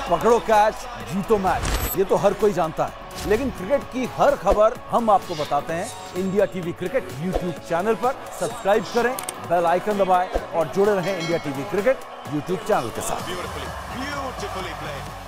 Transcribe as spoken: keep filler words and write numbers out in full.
पकड़ो कैच, जीतो मैच, ये तो हर कोई जानता है। लेकिन क्रिकेट की हर खबर हम आपको बताते हैं India TV cricket YouTube channel पर। सब्सक्राइब करें, बेल आइकन दबाएं और जुड़े रहें India TV cricket YouTube channel के साथ।